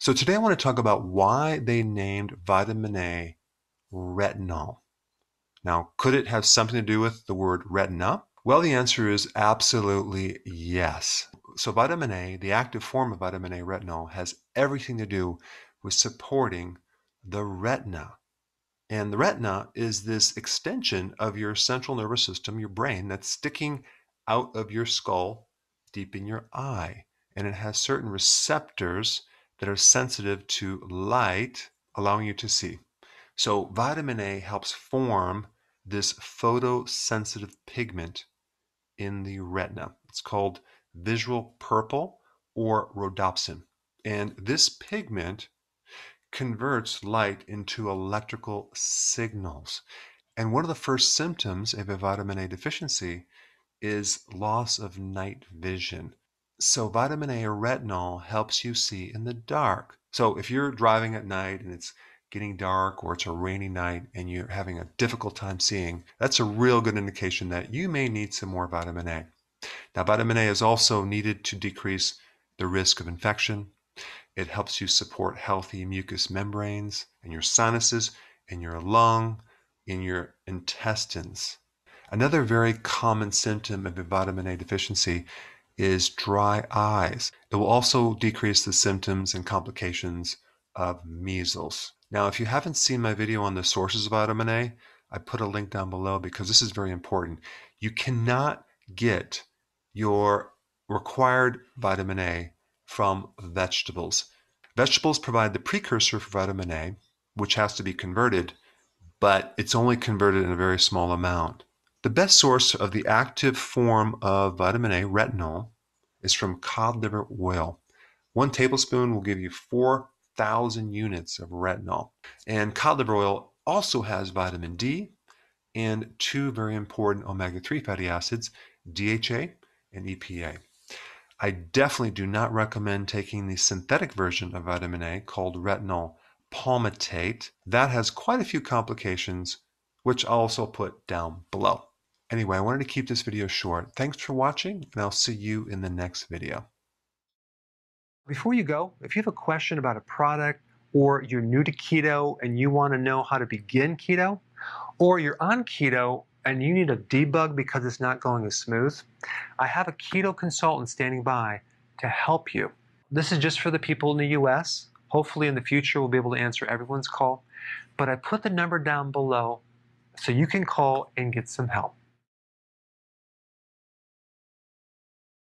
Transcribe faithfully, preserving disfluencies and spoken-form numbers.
So today I want to talk about why they named vitamin A retinol. Now, could it have something to do with the word retina? Well, the answer is absolutely yes. So vitamin A, the active form of vitamin A retinol, has everything to do with supporting the retina. And the retina is this extension of your central nervous system, your brain, that's sticking out of your skull deep in your eye. And it has certain receptors that are sensitive to light, allowing you to see. So vitamin A helps form this photosensitive pigment in the retina. It's called visual purple or rhodopsin. And this pigment converts light into electrical signals. And one of the first symptoms of a vitamin A deficiency is loss of night vision. So vitamin A or retinol helps you see in the dark. So if you're driving at night and it's getting dark or it's a rainy night and you're having a difficult time seeing, that's a real good indication that you may need some more vitamin A. Now, vitamin A is also needed to decrease the risk of infection. It helps you support healthy mucous membranes in your sinuses, in your lung, in your intestines. Another very common symptom of a vitamin A deficiency is dry eyes. It will also decrease the symptoms and complications of measles. Now, if you haven't seen my video on the sources of vitamin A, I put a link down below because this is very important. You cannot get your required vitamin A from vegetables. Vegetables provide the precursor for vitamin A, which has to be converted, but it's only converted in a very small amount. The best source of the active form of vitamin A, retinol, is from cod liver oil. One tablespoon will give you four thousand units of retinol. And cod liver oil also has vitamin D and two very important omega three fatty acids, D H A and E P A. I definitely do not recommend taking the synthetic version of vitamin A called retinol palmitate. That has quite a few complications, which I'll also put down below. Anyway, I wanted to keep this video short. Thanks for watching, and I'll see you in the next video. Before you go, if you have a question about a product, or you're new to keto and you want to know how to begin keto, or you're on keto and you need a debug because it's not going as smooth, I have a keto consultant standing by to help you. This is just for the people in the U S. Hopefully in the future we'll be able to answer everyone's call, but I put the number down below so you can call and get some help.